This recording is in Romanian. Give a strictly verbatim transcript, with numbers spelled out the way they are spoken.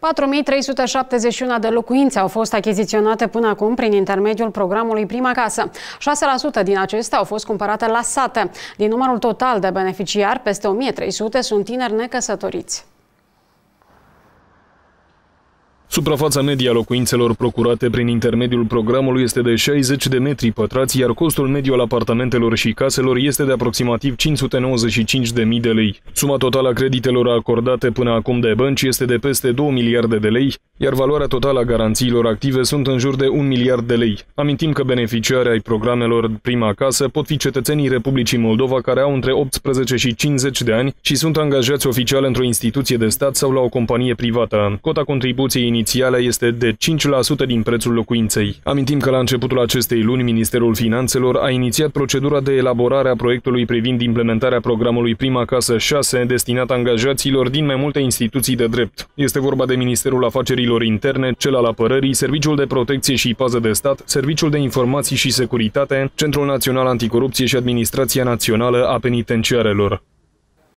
patru mii trei sute șaptezeci și unu de locuințe au fost achiziționate până acum prin intermediul programului Prima Casă. șase la sută din acestea au fost cumpărate la sate. Din numărul total de beneficiari, peste o mie trei sute sunt tineri necăsătoriți. Suprafața medie a locuințelor procurate prin intermediul programului este de șaizeci de metri pătrați, iar costul mediu al apartamentelor și caselor este de aproximativ cinci sute nouăzeci și cinci de mii de lei. Suma totală a creditelor acordate până acum de bănci este de peste două miliarde de lei, iar valoarea totală a garanțiilor active sunt în jur de un miliard de lei. Amintim că beneficiarii ai programelor Prima Casă pot fi cetățenii Republicii Moldova care au între optsprezece și cincizeci de ani și sunt angajați oficial într-o instituție de stat sau la o companie privată. Cota contribuției inițială este de cinci la sută din prețul locuinței. Amintim că la începutul acestei luni, Ministerul Finanțelor a inițiat procedura de elaborare a proiectului privind implementarea programului Prima Casă șase destinat angajaților din mai multe instituții de drept. Este vorba de Ministerul Afacerilor Interne, cel al Apărării, Serviciul de Protecție și Pază de Stat, Serviciul de Informații și Securitate, Centrul Național Anticorupție și Administrația Națională a Penitenciarelor.